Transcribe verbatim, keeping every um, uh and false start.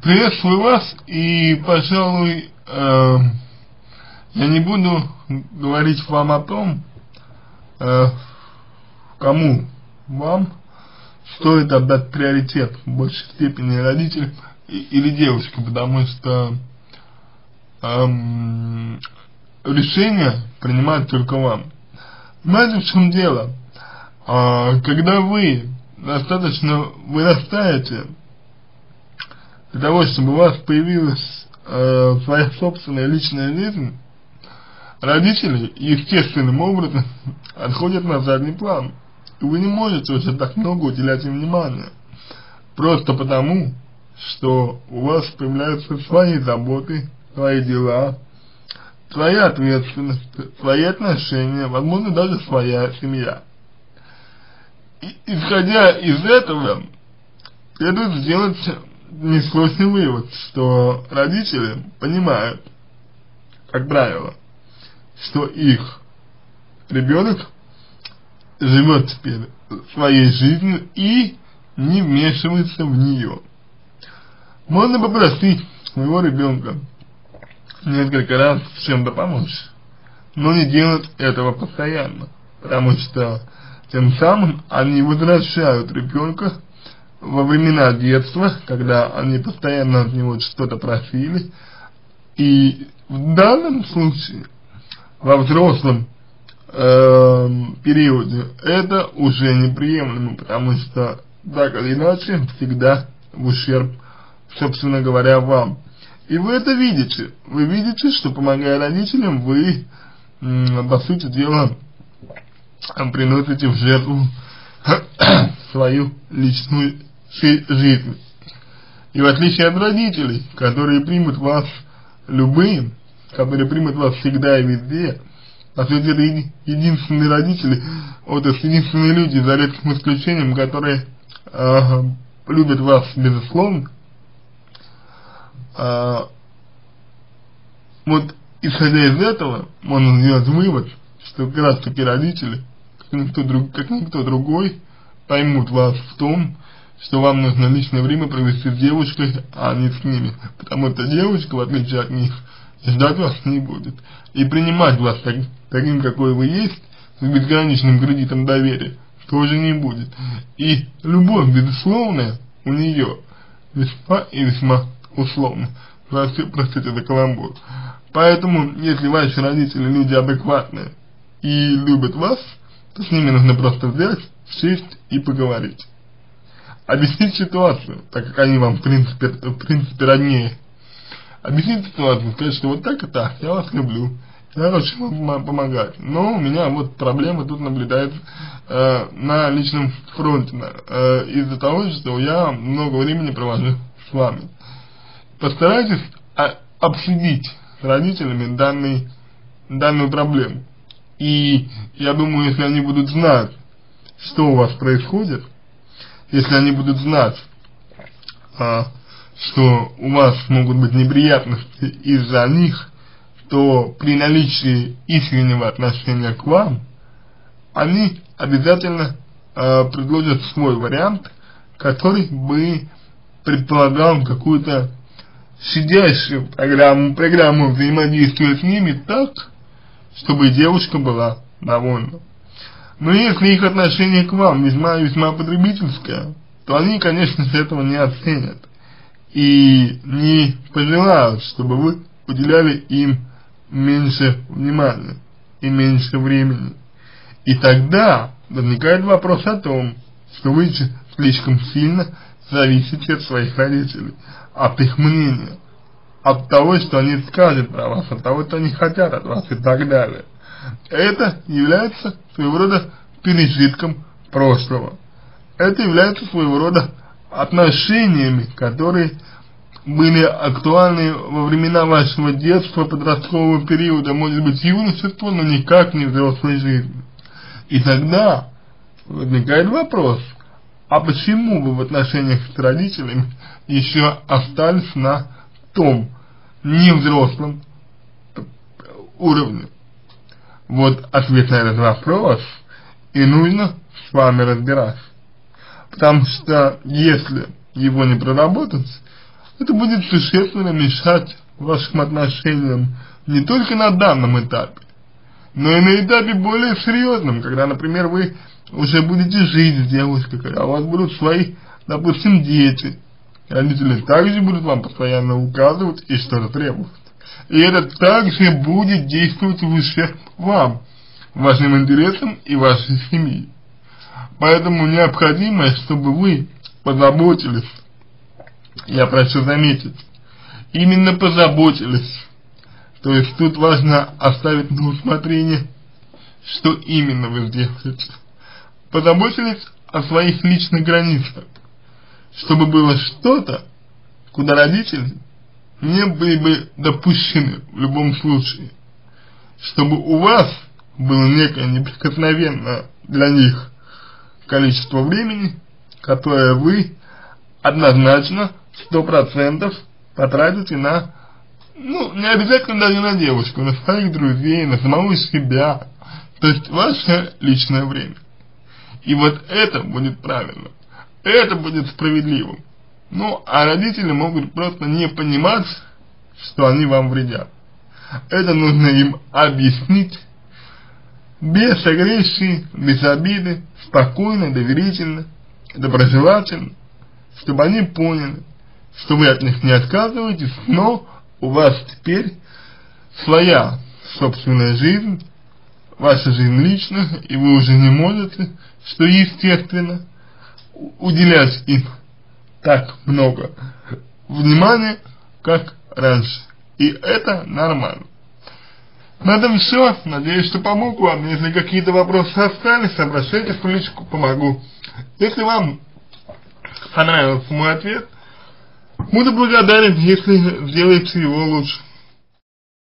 Приветствую вас, и, пожалуй, э, я не буду говорить вам о том, э, кому вам стоит отдать приоритет в большей степени, родителям или девушкам, потому что эм, решение принимать только вам. Знаете, в чем дело? А, когда вы достаточно вырастаете для того, чтобы у вас появилась э, своя собственная личная жизнь, родители естественным образом отходят на задний план. И вы не можете уже так много уделять им внимания. Просто потому, что у вас появляются свои заботы, свои дела, своя ответственность, свои отношения, возможно, даже своя семья. И, исходя из этого, следует сделать несложный вывод, что родители понимают, как правило, что их ребенок живет теперь своей жизнью и не вмешивается в нее. Можно попросить своего ребенка несколько раз в чем-то помочь, но не делать этого постоянно, потому что тем самым они возвращают ребенка во времена детства, когда они постоянно от него что-то просили, и в данном случае, во взрослом э, периоде, это уже неприемлемо, потому что, так или иначе, всегда в ущерб, собственно говоря, вам. И вы это видите, вы видите, что, помогая родителям, вы, м, по сути дела, приносите в жертву свою личную жизнь. И в отличие от родителей, которые примут вас любым, которые примут вас всегда и везде, по сути, это еди единственные родители, вот это единственные люди, за редким исключением, которые э, любят вас безусловно. Э, вот исходя из этого, можно сделать вывод, что как раз таки родители, как никто, друг, как никто другой, поймут вас в том, что вам нужно личное время провести с девушкой, а не с ними. Потому что девушка, в отличие от них, ждать вас не будет. И принимать вас так, таким, какой вы есть, с безграничным кредитом доверия, тоже не будет. И любовь безусловная у нее весьма и весьма условна. Простите за каламбур. Поэтому, если ваши родители люди адекватные и любят вас, то с ними нужно просто взять, сесть и поговорить. Объяснить ситуацию, так как они вам в принципе, в принципе роднее. Объяснить ситуацию, сказать, что вот так и так, я вас люблю, я хочу вам помогать, но у меня вот проблемы тут наблюдается э, на личном фронте, э, из-за того, что я много времени провожу с вами. Постарайтесь а, обсудить с родителями данный, данную проблему. И я думаю, если они будут знать, что у вас происходит, если они будут знать, а, что у вас могут быть неприятности из-за них, то при наличии искреннего отношения к вам, они обязательно а, предложат свой вариант, который бы предполагал какую-то сидящую программу, программу взаимодействия с ними так, чтобы девушка была довольна. Но если их отношение к вам весьма-весьма потребительское, то они, конечно же, этого не оценят и не пожелают, чтобы вы уделяли им меньше внимания и меньше времени. И тогда возникает вопрос о том, что вы слишком сильно зависите от своих родителей, от их мнения, от того, что они скажут про вас, от того, что они хотят от вас и так далее. Это является своего рода пережитком прошлого. Это является своего рода отношениями, которые были актуальны во времена вашего детства, подросткового периода, может быть, юношества, но никак не взрослой жизни. И тогда возникает вопрос, а почему вы в отношениях с родителями еще остались на том невзрослом уровне? Вот ответ на этот вопрос, и нужно с вами разбираться. Потому что если его не проработать, это будет существенно мешать вашим отношениям не только на данном этапе, но и на этапе более серьезном, когда, например, вы уже будете жить с девушкой, когда у вас будут свои, допустим, дети. Родители также будут вам постоянно указывать и что-то требовать. И это также будет действовать в ущерб вам, вашим интересам и вашей семьи. Поэтому необходимо, чтобы вы позаботились, я прошу заметить, именно позаботились. То есть тут важно оставить на усмотрение, что именно вы сделаете. Позаботились о своих личных границах, чтобы было что-то, куда родители не были бы допущены в любом случае, чтобы у вас было некое неприкосновенное для них количество времени, которое вы однозначно сто процентов потратите на, ну, не обязательно даже на девушку, на своих друзей, на самого себя, то есть ваше личное время. И вот это будет правильно, это будет справедливым. Ну, а родители могут просто не понимать, что они вам вредят. Это нужно им объяснить без агрессии, без обиды, спокойно, доверительно, доброжелательно, чтобы они поняли, что вы от них не отказываетесь, но у вас теперь своя собственная жизнь, ваша жизнь личная, и вы уже не можете, что естественно, уделять им так много внимания, как раньше. И это нормально. На этом все. Надеюсь, что помог вам. Если какие-то вопросы остались, обращайтесь в личку, помогу. Если вам понравился мой ответ, буду благодарен, если сделаете его лучше.